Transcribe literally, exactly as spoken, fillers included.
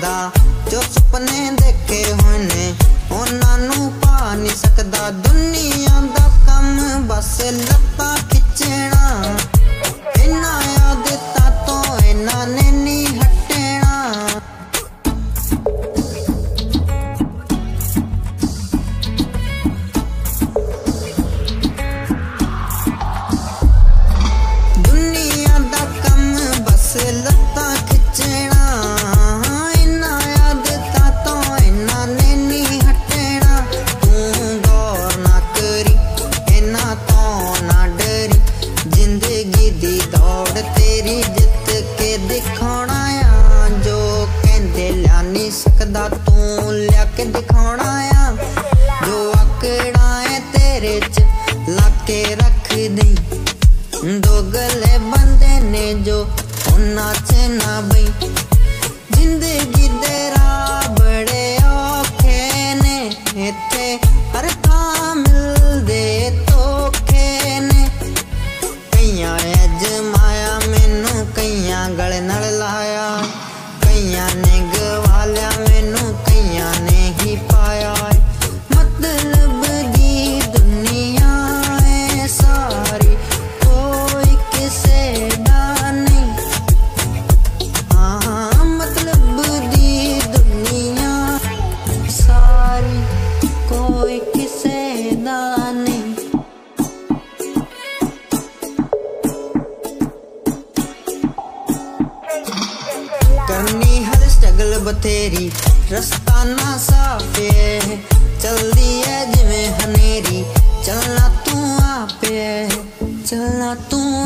सकदा, जो सुपने देखे हुए ने उन्हां नूं पा नहीं सकदा। दुनिया दा कम बस लत्तां खिचना, इन्हां आदतां तो इन्हां ने नहीं हटना। दुनिया दा कम बस लत्तां खिचना, इन्हां आदतां तो इन्हां ने नहीं हटना। तू गौर ना करी इन्हां तो ना डरी, जिंदगी दी दौड़ तेरी जित के दिखाना आ। जो कहंदे ल्या नहीं सकदा तू लिया के दिखाना आ। जो आकड़ा है तेरे च लाके रख दई, दो गले बंदे ने जो उन्हां च ना बई। जिंदगी दे राह बड़े औखे ने, इत्थे हर थां मिलदे धोखे ने। कईयां अजमाया मैनू कईयां गले नाल लाया, कईयां ने गवा लिया मैनू कईयां ने ही पाया। मतलब दी दुनिया है सारी, कोई किसे दा नहीं। हाँ मतलब दी दुनिया सारी, कोई किसे दा नहीं। करनी हर स्ट्रगल बथेरी, रास्ता ना साफ है। चलदी है जिवें हनेरी, चलना तू आपे, चलना तू